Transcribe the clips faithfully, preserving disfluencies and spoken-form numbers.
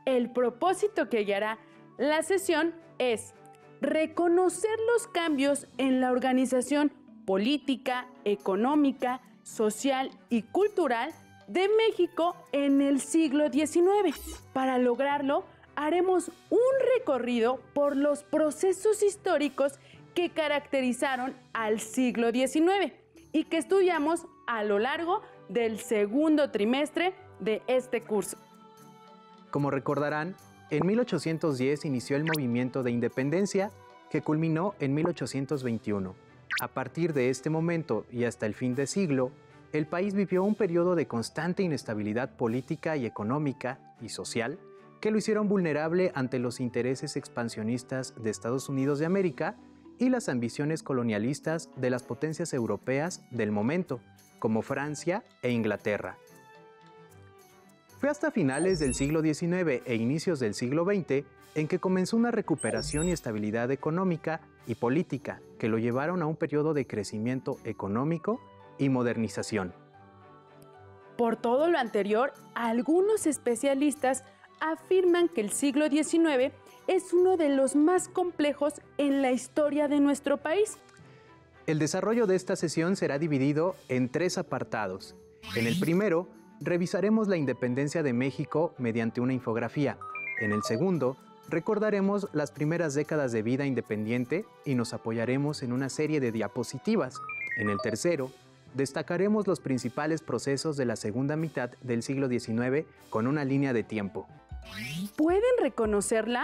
El propósito que guiará la sesión es reconocer los cambios en la organización política, económica, social y cultural de México en el siglo diecinueve. Para lograrlo, haremos un recorrido por los procesos históricos que caracterizaron al siglo diecinueve y que estudiamos a lo largo del segundo trimestre de este curso. Como recordarán, en mil ochocientos diez inició el movimiento de independencia que culminó en mil ochocientos veintiuno. A partir de este momento y hasta el fin de siglo, el país vivió un periodo de constante inestabilidad política y económica y social que lo hicieron vulnerable ante los intereses expansionistas de Estados Unidos de América y las ambiciones colonialistas de las potencias europeas del momento, como Francia e Inglaterra. Fue hasta finales del siglo diecinueve e inicios del siglo veinte en que comenzó una recuperación y estabilidad económica y política que lo llevaron a un periodo de crecimiento económico y modernización. Por todo lo anterior, algunos especialistas afirman que el siglo diecinueve es uno de los más complejos en la historia de nuestro país. El desarrollo de esta sesión será dividido en tres apartados. En el primero, revisaremos la independencia de México mediante una infografía. En el segundo, recordaremos las primeras décadas de vida independiente y nos apoyaremos en una serie de diapositivas. En el tercero, destacaremos los principales procesos de la segunda mitad del siglo diecinueve con una línea de tiempo. ¿Pueden reconocerla?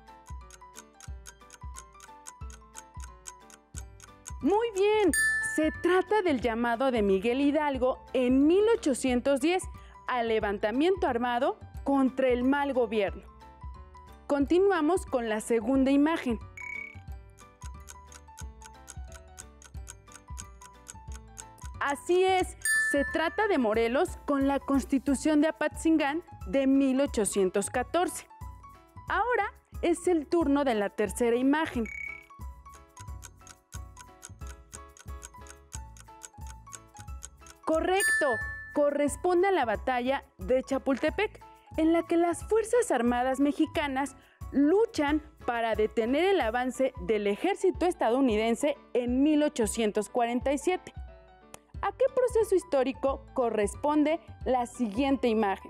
Muy bien, se trata del llamado de Miguel Hidalgo en mil ochocientos diez al levantamiento armado contra el mal gobierno. Continuamos con la segunda imagen. Así es, se trata de Morelos con la Constitución de Apatzingán de mil ochocientos catorce. Ahora es el turno de la tercera imagen. Correcto, corresponde a la batalla de Chapultepec, en la que las Fuerzas Armadas mexicanas luchan para detener el avance del ejército estadounidense en mil ochocientos cuarenta y siete. ¿A qué proceso histórico corresponde la siguiente imagen?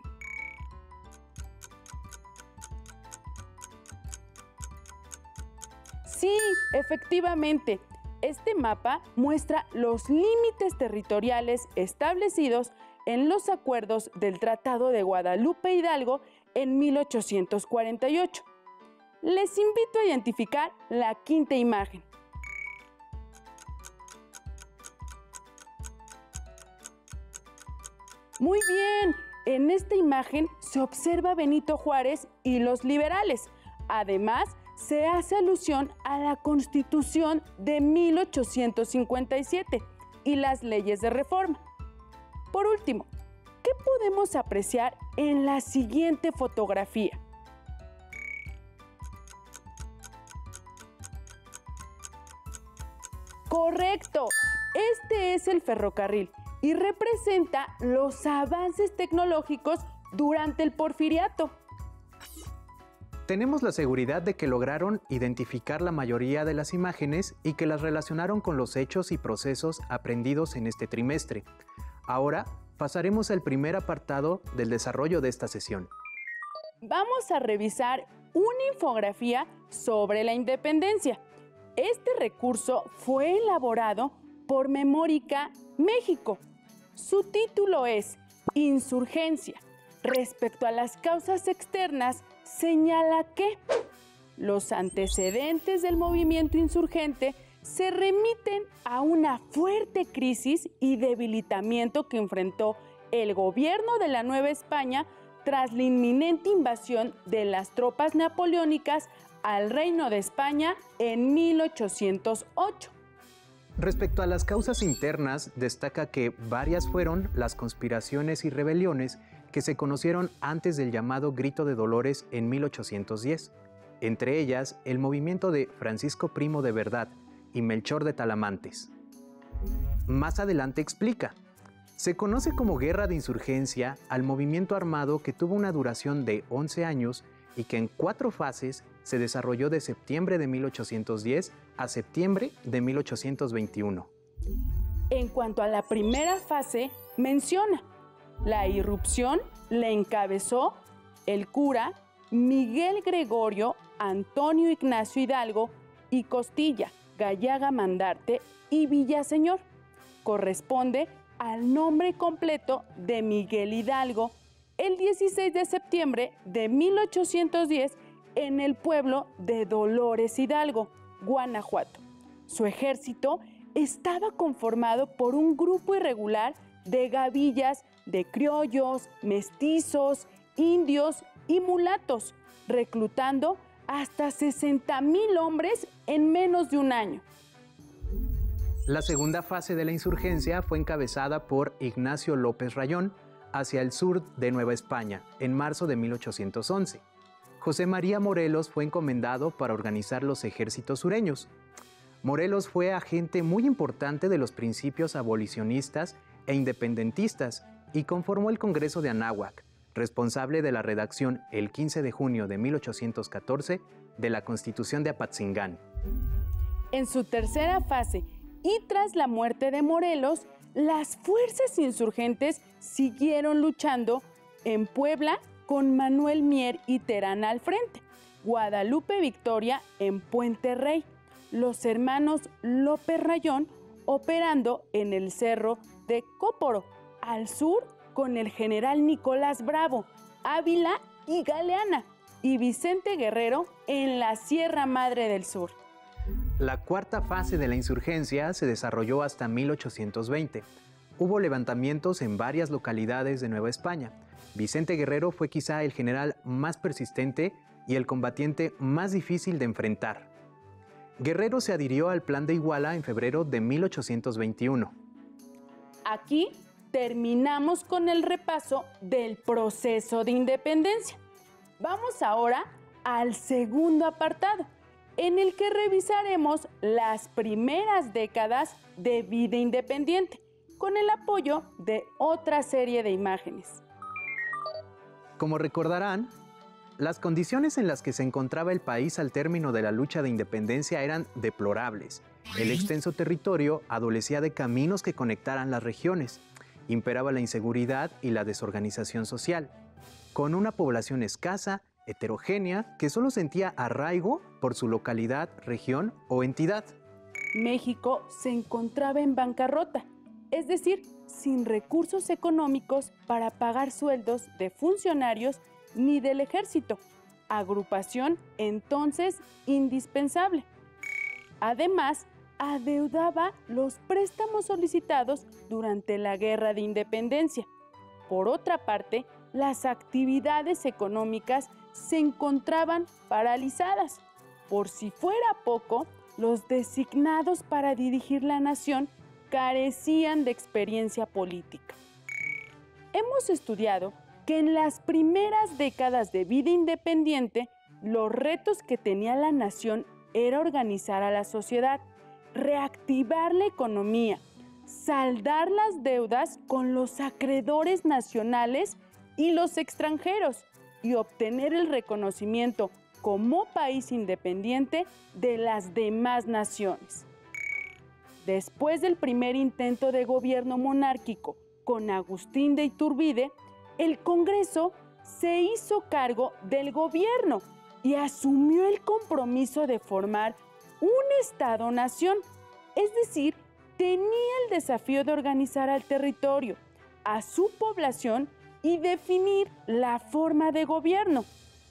Sí, efectivamente. Este mapa muestra los límites territoriales establecidos en los acuerdos del Tratado de Guadalupe Hidalgo en mil ochocientos cuarenta y ocho. Les invito a identificar la quinta imagen. Muy bien, en esta imagen se observa Benito Juárez y los liberales. Además, se hace alusión a la Constitución de mil ochocientos cincuenta y siete y las leyes de reforma. Por último, ¿qué podemos apreciar en la siguiente fotografía? Correcto, este es el ferrocarril y representa los avances tecnológicos durante el Porfiriato. Tenemos la seguridad de que lograron identificar la mayoría de las imágenes y que las relacionaron con los hechos y procesos aprendidos en este trimestre. Ahora pasaremos al primer apartado del desarrollo de esta sesión. Vamos a revisar una infografía sobre la independencia. Este recurso fue elaborado por Memórica México. Su título es Insurgencia. Respecto a las causas externas, señala que los antecedentes del movimiento insurgente se remiten a una fuerte crisis y debilitamiento que enfrentó el gobierno de la Nueva España tras la inminente invasión de las tropas napoleónicas al Reino de España en mil ochocientos ocho. Respecto a las causas internas, destaca que varias fueron las conspiraciones y rebeliones que se conocieron antes del llamado Grito de Dolores en mil ochocientos diez, entre ellas el movimiento de Francisco Primo de Verdad y Melchor de Talamantes. Más adelante explica, se conoce como Guerra de Insurgencia al movimiento armado que tuvo una duración de once años y que en cuatro fases se desarrolló de septiembre de mil ochocientos diez a septiembre de mil ochocientos veintiuno. En cuanto a la primera fase, menciona: la irrupción la encabezó el cura Miguel Gregorio Antonio Ignacio Hidalgo y Costilla, Gallaga Mandarte y Villaseñor. Corresponde al nombre completo de Miguel Hidalgo, el dieciséis de septiembre de mil ochocientos diez en el pueblo de Dolores Hidalgo, Guanajuato. Su ejército estaba conformado por un grupo irregular de gavillas, de criollos, mestizos, indios y mulatos, reclutando hasta sesenta mil hombres en menos de un año. La segunda fase de la insurgencia fue encabezada por Ignacio López Rayón hacia el sur de Nueva España, en marzo de mil ochocientos once. José María Morelos fue encomendado para organizar los ejércitos sureños. Morelos fue agente muy importante de los principios abolicionistas e independentistas y conformó el Congreso de Anáhuac, responsable de la redacción el quince de junio de mil ochocientos catorce de la Constitución de Apatzingán. En su tercera fase y tras la muerte de Morelos, las fuerzas insurgentes siguieron luchando en Puebla con Manuel Mier y Terán al frente, Guadalupe Victoria en Puente Rey, los hermanos López Rayón operando en el Cerro de Cóporo, al sur con el general Nicolás Bravo, Ávila y Galeana, y Vicente Guerrero en la Sierra Madre del Sur. La cuarta fase de la insurgencia se desarrolló hasta mil ochocientos veinte. Hubo levantamientos en varias localidades de Nueva España. Vicente Guerrero fue quizá el general más persistente y el combatiente más difícil de enfrentar. Guerrero se adhirió al Plan de Iguala en febrero de mil ochocientos veintiuno. Aquí terminamos con el repaso del proceso de independencia. Vamos ahora al segundo apartado, en el que revisaremos las primeras décadas de vida independiente, con el apoyo de otra serie de imágenes. Como recordarán, las condiciones en las que se encontraba el país al término de la lucha de independencia eran deplorables. El extenso territorio adolecía de caminos que conectaran las regiones. Imperaba la inseguridad y la desorganización social, con una población escasa, heterogénea, que solo sentía arraigo por su localidad, región o entidad. México se encontraba en bancarrota, es decir, sin recursos económicos para pagar sueldos de funcionarios ni del ejército, agrupación entonces indispensable. Además, adeudaba los préstamos solicitados durante la Guerra de Independencia. Por otra parte, las actividades económicas se encontraban paralizadas. Por si fuera poco, los designados para dirigir la nación carecían de experiencia política. Hemos estudiado que en las primeras décadas de vida independiente, los retos que tenía la nación era organizar a la sociedad, reactivar la economía, saldar las deudas con los acreedores nacionales y los extranjeros y obtener el reconocimiento como país independiente de las demás naciones. Después del primer intento de gobierno monárquico con Agustín de Iturbide, el Congreso se hizo cargo del gobierno y asumió el compromiso de formar un Estado-nación, es decir, tenía el desafío de organizar al territorio, a su población y definir la forma de gobierno.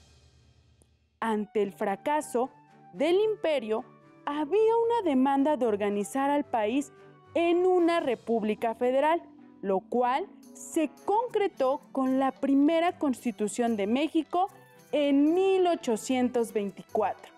Ante el fracaso del imperio, había una demanda de organizar al país en una república federal, lo cual se concretó con la primera Constitución de México en mil ochocientos veinticuatro.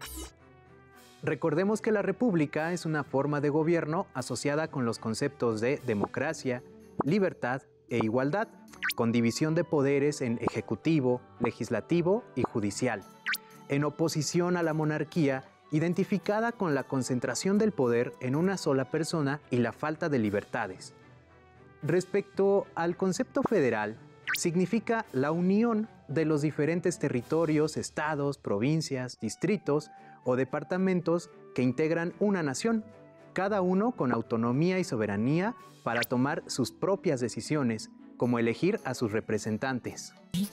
Recordemos que la república es una forma de gobierno asociada con los conceptos de democracia, libertad e igualdad, con división de poderes en ejecutivo, legislativo y judicial, en oposición a la monarquía, identificada con la concentración del poder en una sola persona y la falta de libertades. Respecto al concepto federal, significa la unión de los diferentes territorios, estados, provincias, distritos o departamentos que integran una nación, cada uno con autonomía y soberanía para tomar sus propias decisiones, como elegir a sus representantes.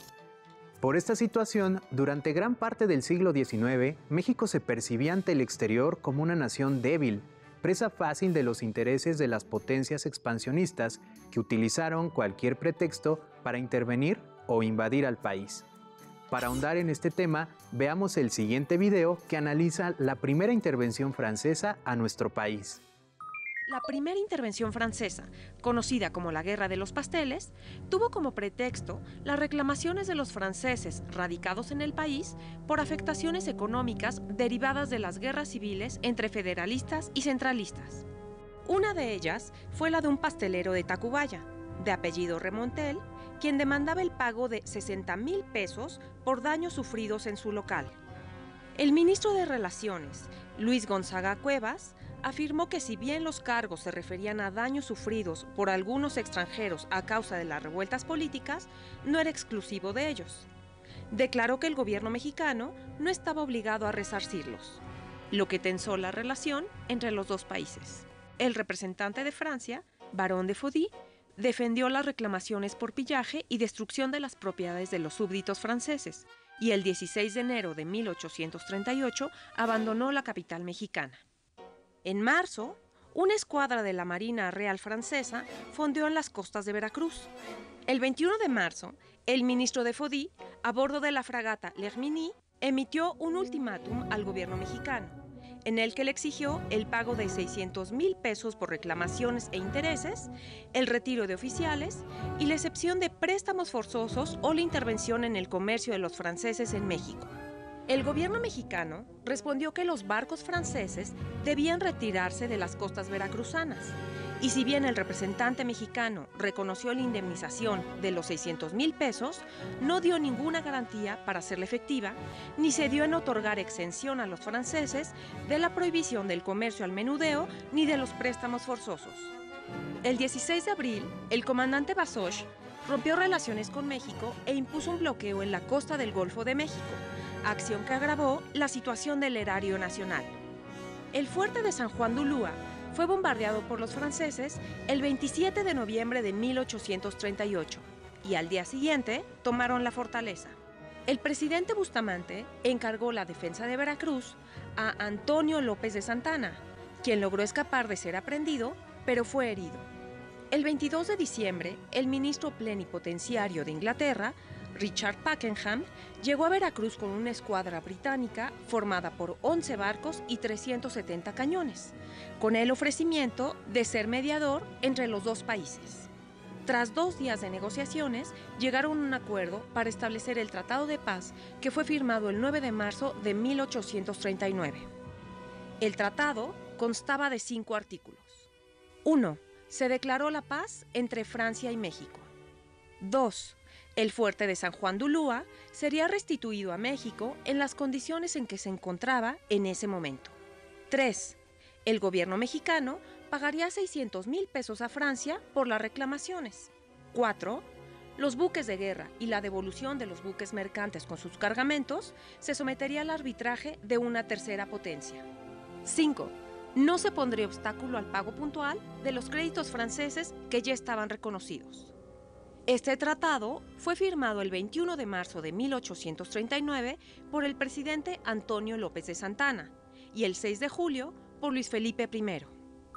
Por esta situación, durante gran parte del siglo diecinueve, México se percibía ante el exterior como una nación débil, presa fácil de los intereses de las potencias expansionistas que utilizaron cualquier pretexto para intervenir o invadir al país. Para ahondar en este tema, veamos el siguiente video que analiza la primera intervención francesa a nuestro país. La primera intervención francesa, conocida como la Guerra de los Pasteles, tuvo como pretexto las reclamaciones de los franceses radicados en el país por afectaciones económicas derivadas de las guerras civiles entre federalistas y centralistas. Una de ellas fue la de un pastelero de Tacubaya, de apellido Remontel, quien demandaba el pago de sesenta mil pesos por daños sufridos en su local. El ministro de Relaciones, Luis Gonzaga Cuevas, afirmó que si bien los cargos se referían a daños sufridos por algunos extranjeros a causa de las revueltas políticas, no era exclusivo de ellos. Declaró que el gobierno mexicano no estaba obligado a resarcirlos, lo que tensó la relación entre los dos países. El representante de Francia, Barón de Fodí, defendió las reclamaciones por pillaje y destrucción de las propiedades de los súbditos franceses, y el dieciséis de enero de mil ochocientos treinta y ocho abandonó la capital mexicana. En marzo, una escuadra de la Marina Real Francesa fondeó en las costas de Veracruz. El veintiuno de marzo, el ministro de Fodí, a bordo de la fragata L'Herminie, emitió un ultimátum al gobierno mexicano, en el que le exigió el pago de seiscientos mil pesos por reclamaciones e intereses, el retiro de oficiales y la excepción de préstamos forzosos o la intervención en el comercio de los franceses en México. El gobierno mexicano respondió que los barcos franceses debían retirarse de las costas veracruzanas, y si bien el representante mexicano reconoció la indemnización de los seiscientos mil pesos, no dio ninguna garantía para hacerla efectiva, ni se dio en otorgar exención a los franceses de la prohibición del comercio al menudeo ni de los préstamos forzosos. El dieciséis de abril, el comandante Bazoche rompió relaciones con México e impuso un bloqueo en la costa del Golfo de México, acción que agravó la situación del erario nacional. El fuerte de San Juan de Ulúa fue bombardeado por los franceses el veintisiete de noviembre de mil ochocientos treinta y ocho y al día siguiente tomaron la fortaleza. El presidente Bustamante encargó la defensa de Veracruz a Antonio López de Santana, quien logró escapar de ser aprehendido, pero fue herido. El veintidós de diciembre, el ministro plenipotenciario de Inglaterra, Richard Pakenham, llegó a Veracruz con una escuadra británica formada por once barcos y trescientos setenta cañones, con el ofrecimiento de ser mediador entre los dos países. Tras dos días de negociaciones, llegaron a un acuerdo para establecer el Tratado de Paz que fue firmado el nueve de marzo de mil ochocientos treinta y nueve. El tratado constaba de cinco artículos. uno. Se declaró la paz entre Francia y México. dos. El fuerte de San Juan de Ulúa sería restituido a México en las condiciones en que se encontraba en ese momento. tres. El gobierno mexicano pagaría seiscientos mil pesos a Francia por las reclamaciones. cuatro. Los buques de guerra y la devolución de los buques mercantes con sus cargamentos se sometería al arbitraje de una tercera potencia. cinco. No se pondría obstáculo al pago puntual de los créditos franceses que ya estaban reconocidos. Este tratado fue firmado el veintiuno de marzo de mil ochocientos treinta y nueve por el presidente Antonio López de Santana y el seis de julio por Luis Felipe primero.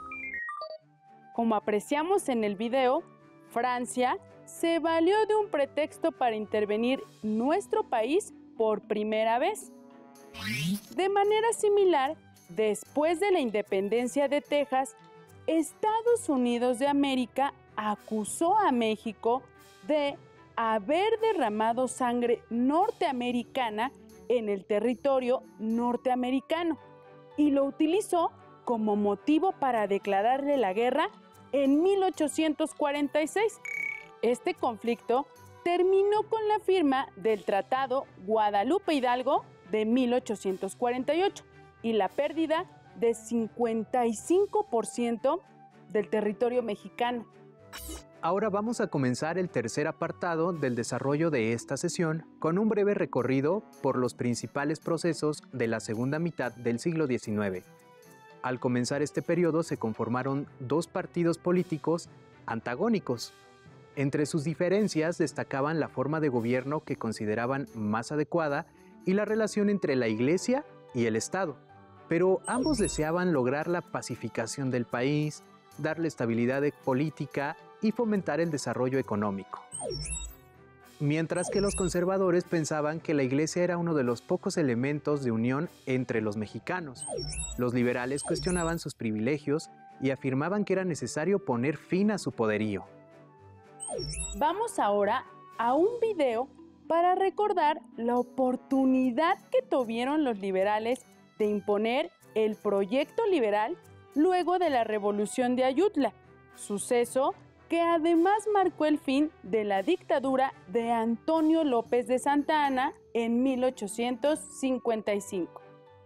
Como apreciamos en el video, Francia se valió de un pretexto para intervenir nuestro país por primera vez. De manera similar, después de la independencia de Texas, Estados Unidos de América acusó a México de haber derramado sangre norteamericana en el territorio norteamericano y lo utilizó como motivo para declararle la guerra en mil ochocientos cuarenta y seis. Este conflicto terminó con la firma del Tratado Guadalupe Hidalgo de mil ochocientos cuarenta y ocho y la pérdida de cincuenta y cinco por ciento del territorio mexicano. Ahora vamos a comenzar el tercer apartado del desarrollo de esta sesión con un breve recorrido por los principales procesos de la segunda mitad del siglo diecinueve. Al comenzar este periodo se conformaron dos partidos políticos antagónicos. Entre sus diferencias destacaban la forma de gobierno que consideraban más adecuada y la relación entre la Iglesia y el Estado. Pero ambos deseaban lograr la pacificación del país, darle estabilidad política y fomentar el desarrollo económico. Mientras que los conservadores pensaban que la Iglesia era uno de los pocos elementos de unión entre los mexicanos. Los liberales cuestionaban sus privilegios y afirmaban que era necesario poner fin a su poderío. Vamos ahora a un video para recordar la oportunidad que tuvieron los liberales de imponer el proyecto liberal luego de la Revolución de Ayutla, suceso que además marcó el fin de la dictadura de Antonio López de Santa Anna en mil ochocientos cincuenta y cinco.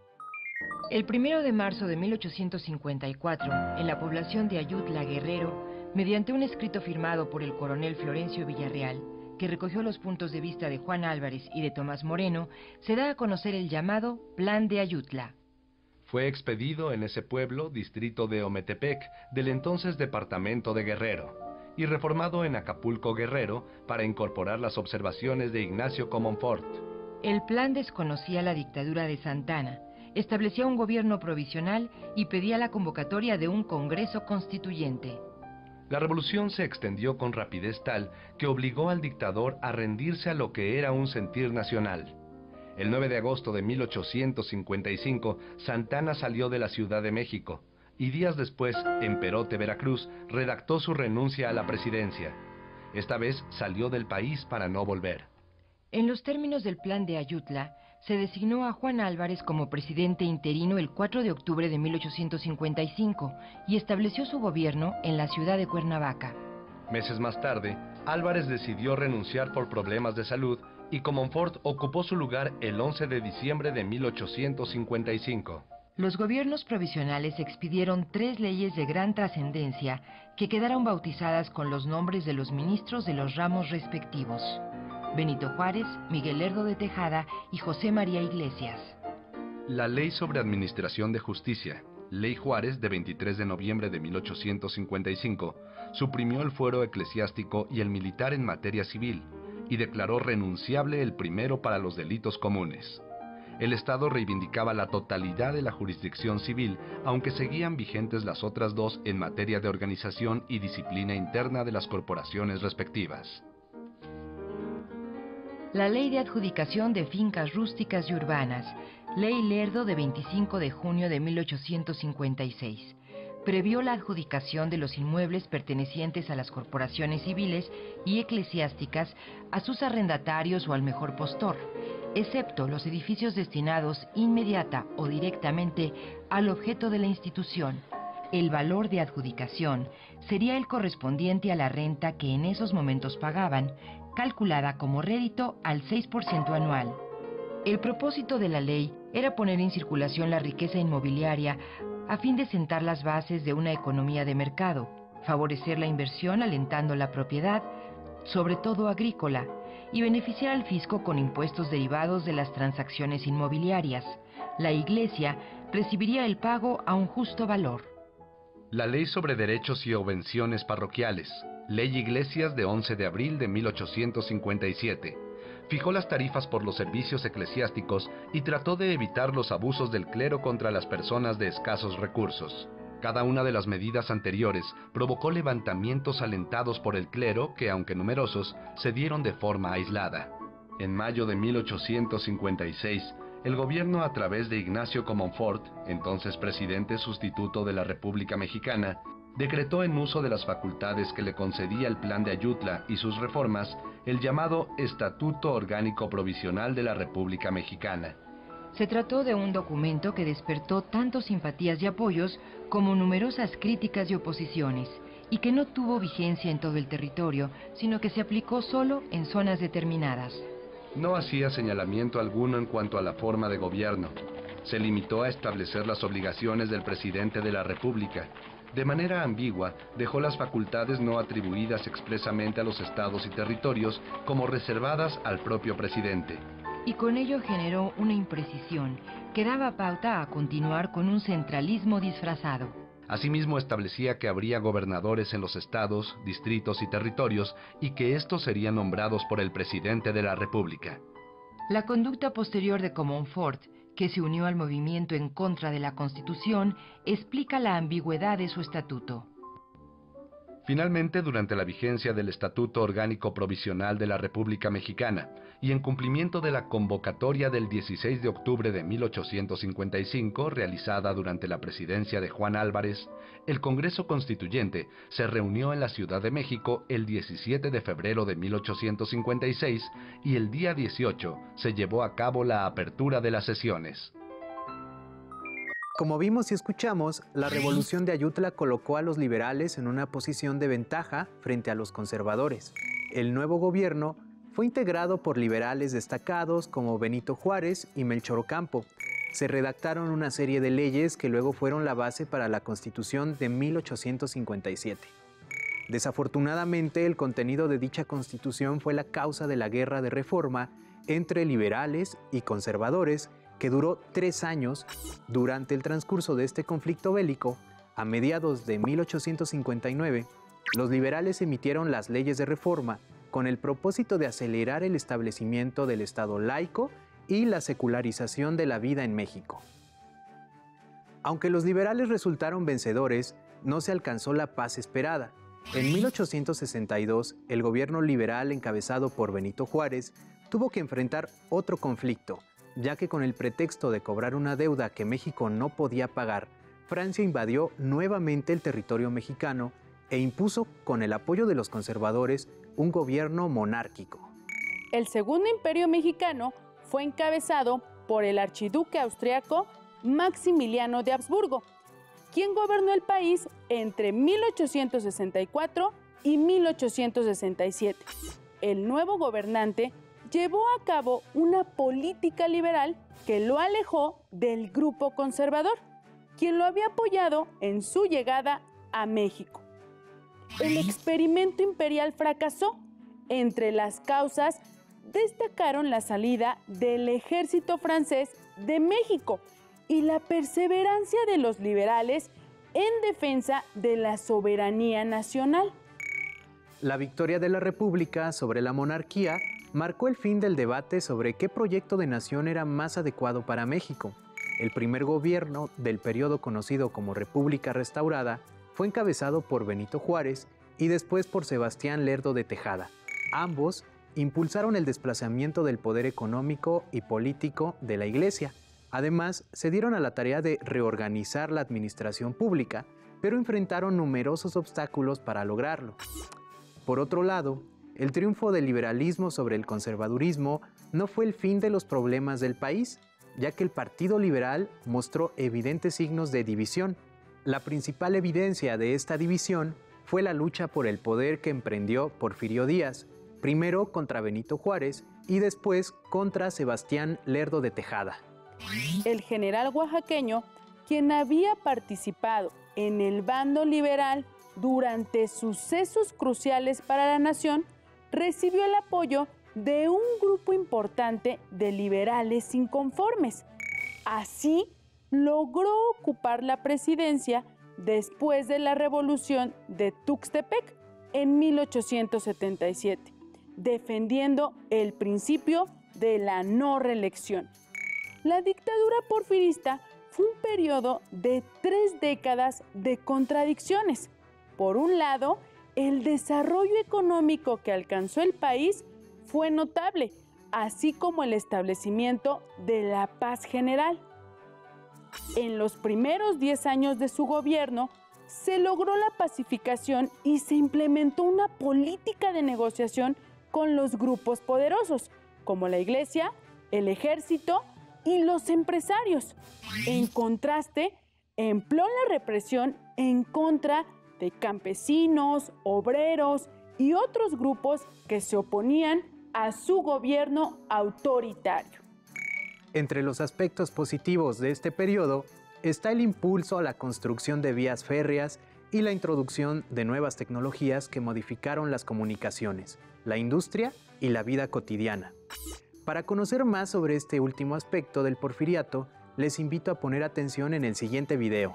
El primero de marzo de mil ochocientos cincuenta y cuatro, en la población de Ayutla, Guerrero, mediante un escrito firmado por el coronel Florencio Villarreal, que recogió los puntos de vista de Juan Álvarez y de Tomás Moreno, se da a conocer el llamado Plan de Ayutla. Fue expedido en ese pueblo, distrito de Ometepec, del entonces departamento de Guerrero, y reformado en Acapulco, Guerrero, para incorporar las observaciones de Ignacio Comonfort. El plan desconocía la dictadura de Santa Anna, establecía un gobierno provisional y pedía la convocatoria de un Congreso Constituyente. La revolución se extendió con rapidez tal que obligó al dictador a rendirse a lo que era un sentir nacional. El nueve de agosto de mil ochocientos cincuenta y cinco, Santa Anna salió de la Ciudad de México, y días después, en Perote, Veracruz, redactó su renuncia a la presidencia. Esta vez salió del país para no volver. En los términos del Plan de Ayutla, se designó a Juan Álvarez como presidente interino el cuatro de octubre de mil ochocientos cincuenta y cinco y estableció su gobierno en la ciudad de Cuernavaca. Meses más tarde, Álvarez decidió renunciar por problemas de salud y Comonfort ocupó su lugar el once de diciembre de mil ochocientos cincuenta y cinco. Los gobiernos provisionales expidieron tres leyes de gran trascendencia que quedaron bautizadas con los nombres de los ministros de los ramos respectivos: Benito Juárez, Miguel Lerdo de Tejada y José María Iglesias. La Ley sobre Administración de Justicia, Ley Juárez de veintitrés de noviembre de mil ochocientos cincuenta y cinco, suprimió el fuero eclesiástico y el militar en materia civil y declaró renunciable el primero para los delitos comunes. El Estado reivindicaba la totalidad de la jurisdicción civil, aunque seguían vigentes las otras dos en materia de organización y disciplina interna de las corporaciones respectivas. La Ley de Adjudicación de Fincas Rústicas y Urbanas, Ley Lerdo de veinticinco de junio de mil ochocientos cincuenta y seis, previó la adjudicación de los inmuebles pertenecientes a las corporaciones civiles y eclesiásticas a sus arrendatarios o al mejor postor, excepto los edificios destinados inmediata o directamente al objeto de la institución. El valor de adjudicación sería el correspondiente a la renta que en esos momentos pagaban, calculada como rédito al seis por ciento anual. El propósito de la ley era poner en circulación la riqueza inmobiliaria a fin de sentar las bases de una economía de mercado, favorecer la inversión alentando la propiedad, sobre todo agrícola, y beneficiar al fisco con impuestos derivados de las transacciones inmobiliarias. La Iglesia recibiría el pago a un justo valor. La Ley sobre Derechos y Obvenciones Parroquiales, Ley Iglesias de once de abril de mil ochocientos cincuenta y siete, fijó las tarifas por los servicios eclesiásticos y trató de evitar los abusos del clero contra las personas de escasos recursos. Cada una de las medidas anteriores provocó levantamientos alentados por el clero que, aunque numerosos, se dieron de forma aislada. En mayo de mil ochocientos cincuenta y seis, el gobierno, a través de Ignacio Comonfort, entonces presidente sustituto de la República Mexicana, decretó en uso de las facultades que le concedía el Plan de Ayutla y sus reformas, el llamado Estatuto Orgánico Provisional de la República Mexicana. Se trató de un documento que despertó tanto simpatías y apoyos como numerosas críticas y oposiciones, y que no tuvo vigencia en todo el territorio, sino que se aplicó solo en zonas determinadas. No hacía señalamiento alguno en cuanto a la forma de gobierno. Se limitó a establecer las obligaciones del presidente de la República, De manera ambigua, dejó las facultades no atribuidas expresamente a los estados y territorios como reservadas al propio presidente. Y con ello generó una imprecisión que daba pauta a continuar con un centralismo disfrazado. Asimismo, establecía que habría gobernadores en los estados, distritos y territorios y que estos serían nombrados por el presidente de la República. La conducta posterior de Comonfort, que se unió al movimiento en contra de la Constitución, explica la ambigüedad de su estatuto. Finalmente, durante la vigencia del Estatuto Orgánico Provisional de la República Mexicana y en cumplimiento de la convocatoria del dieciséis de octubre de mil ochocientos cincuenta y cinco, realizada durante la presidencia de Juan Álvarez, el Congreso Constituyente se reunió en la Ciudad de México el diecisiete de febrero de mil ochocientos cincuenta y seis y el día dieciocho se llevó a cabo la apertura de las sesiones. Como vimos y escuchamos, la Revolución de Ayutla colocó a los liberales en una posición de ventaja frente a los conservadores. El nuevo gobierno fue integrado por liberales destacados como Benito Juárez y Melchor Ocampo. Se redactaron una serie de leyes que luego fueron la base para la Constitución de mil ochocientos cincuenta y siete. Desafortunadamente, el contenido de dicha Constitución fue la causa de la guerra de reforma entre liberales y conservadores, que duró tres años. Durante el transcurso de este conflicto bélico, a mediados de mil ochocientos cincuenta y nueve, los liberales emitieron las leyes de reforma con el propósito de acelerar el establecimiento del Estado laico y la secularización de la vida en México. Aunque los liberales resultaron vencedores, no se alcanzó la paz esperada. En mil ochocientos sesenta y dos, el gobierno liberal encabezado por Benito Juárez tuvo que enfrentar otro conflicto, ya que con el pretexto de cobrar una deuda que México no podía pagar, Francia invadió nuevamente el territorio mexicano e impuso, con el apoyo de los conservadores, un gobierno monárquico. El Segundo Imperio Mexicano fue encabezado por el archiduque austriaco Maximiliano de Habsburgo, quien gobernó el país entre mil ochocientos sesenta y cuatro y mil ochocientos sesenta y siete. El nuevo gobernante llevó a cabo una política liberal que lo alejó del grupo conservador, quien lo había apoyado en su llegada a México. El experimento imperial fracasó. Entre las causas destacaron la salida del ejército francés de México y la perseverancia de los liberales en defensa de la soberanía nacional. La victoria de la República sobre la monarquía marcó el fin del debate sobre qué proyecto de nación era más adecuado para México. El primer gobierno del periodo conocido como República Restaurada fue encabezado por Benito Juárez y después por Sebastián Lerdo de Tejada. Ambos impulsaron el desplazamiento del poder económico y político de la Iglesia. Además, se dieron a la tarea de reorganizar la administración pública, pero enfrentaron numerosos obstáculos para lograrlo. Por otro lado, el triunfo del liberalismo sobre el conservadurismo no fue el fin de los problemas del país, ya que el Partido Liberal mostró evidentes signos de división. La principal evidencia de esta división fue la lucha por el poder que emprendió Porfirio Díaz, primero contra Benito Juárez y después contra Sebastián Lerdo de Tejada. El general oaxaqueño, quien había participado en el bando liberal durante sucesos cruciales para la nación, recibió el apoyo de un grupo importante de liberales inconformes. Así, logró ocupar la presidencia después de la Revolución de Tuxtepec en mil ochocientos setenta y siete, defendiendo el principio de la no reelección. La dictadura porfirista fue un periodo de tres décadas de contradicciones. Por un lado, el desarrollo económico que alcanzó el país fue notable, así como el establecimiento de la paz general. En los primeros diez años de su gobierno, se logró la pacificación y se implementó una política de negociación con los grupos poderosos, como la Iglesia, el Ejército y los empresarios. En contraste, empleó la represión en contra de campesinos, obreros y otros grupos que se oponían a su gobierno autoritario. Entre los aspectos positivos de este periodo está el impulso a la construcción de vías férreas y la introducción de nuevas tecnologías que modificaron las comunicaciones, la industria y la vida cotidiana. Para conocer más sobre este último aspecto del porfiriato, les invito a poner atención en el siguiente video.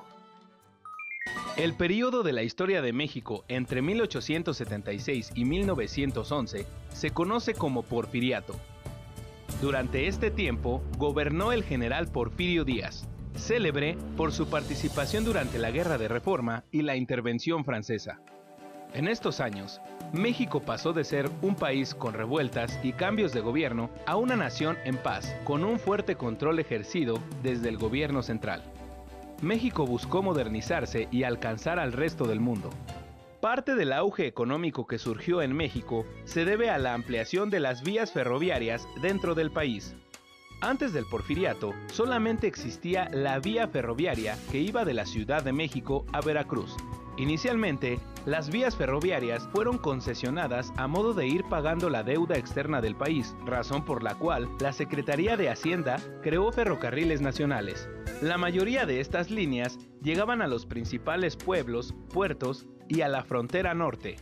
El período de la historia de México entre mil ochocientos setenta y seis y mil novecientos once se conoce como Porfiriato. Durante este tiempo gobernó el general Porfirio Díaz, célebre por su participación durante la Guerra de Reforma y la intervención francesa. En estos años, México pasó de ser un país con revueltas y cambios de gobierno a una nación en paz, con un fuerte control ejercido desde el gobierno central. México buscó modernizarse y alcanzar al resto del mundo. Parte del auge económico que surgió en México se debe a la ampliación de las vías ferroviarias dentro del país. Antes del Porfiriato, solamente existía la vía ferroviaria que iba de la Ciudad de México a Veracruz. Inicialmente, las vías ferroviarias fueron concesionadas a modo de ir pagando la deuda externa del país, razón por la cual la Secretaría de Hacienda creó ferrocarriles nacionales. La mayoría de estas líneas llegaban a los principales pueblos, puertos y a la frontera norte.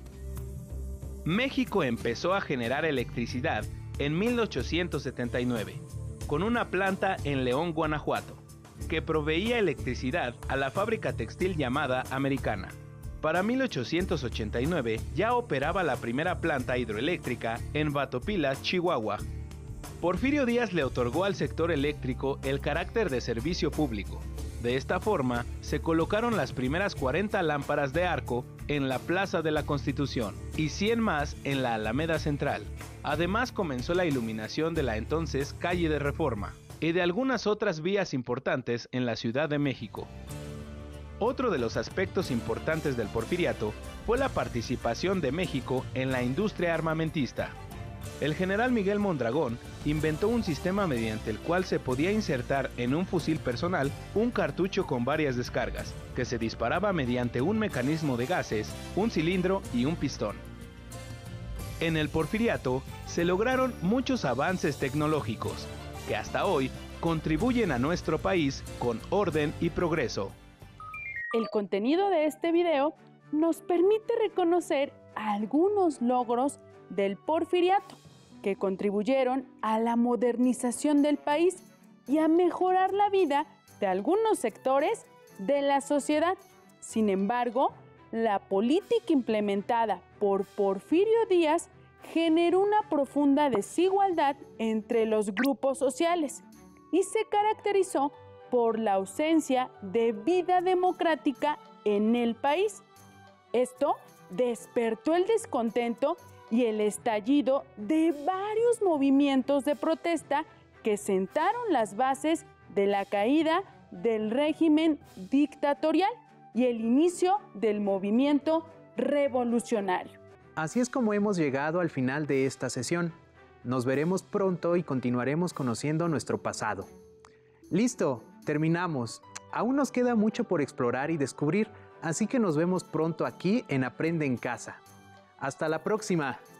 México empezó a generar electricidad en mil ochocientos setenta y nueve, con una planta en León, Guanajuato, que proveía electricidad a la fábrica textil llamada Americana. Para mil ochocientos ochenta y nueve ya operaba la primera planta hidroeléctrica en Batopilas, Chihuahua. Porfirio Díaz le otorgó al sector eléctrico el carácter de servicio público. De esta forma, se colocaron las primeras cuarenta lámparas de arco en la Plaza de la Constitución y cien más en la Alameda Central. Además, comenzó la iluminación de la entonces Calle de Reforma y de algunas otras vías importantes en la Ciudad de México. Otro de los aspectos importantes del Porfiriato fue la participación de México en la industria armamentista. El general Miguel Mondragón inventó un sistema mediante el cual se podía insertar en un fusil personal un cartucho con varias descargas, que se disparaba mediante un mecanismo de gases, un cilindro y un pistón. En el Porfiriato se lograron muchos avances tecnológicos, que hasta hoy contribuyen a nuestro país con orden y progreso. El contenido de este video nos permite reconocer algunos logros del Porfiriato que contribuyeron a la modernización del país y a mejorar la vida de algunos sectores de la sociedad. Sin embargo, la política implementada por Porfirio Díaz generó una profunda desigualdad entre los grupos sociales y se caracterizó por la ausencia de vida democrática en el país. Esto despertó el descontento y el estallido de varios movimientos de protesta que sentaron las bases de la caída del régimen dictatorial y el inicio del movimiento revolucionario. Así es como hemos llegado al final de esta sesión. Nos veremos pronto y continuaremos conociendo nuestro pasado. ¡Listo! Terminamos. Aún nos queda mucho por explorar y descubrir, así que nos vemos pronto aquí en Aprende en Casa. ¡Hasta la próxima!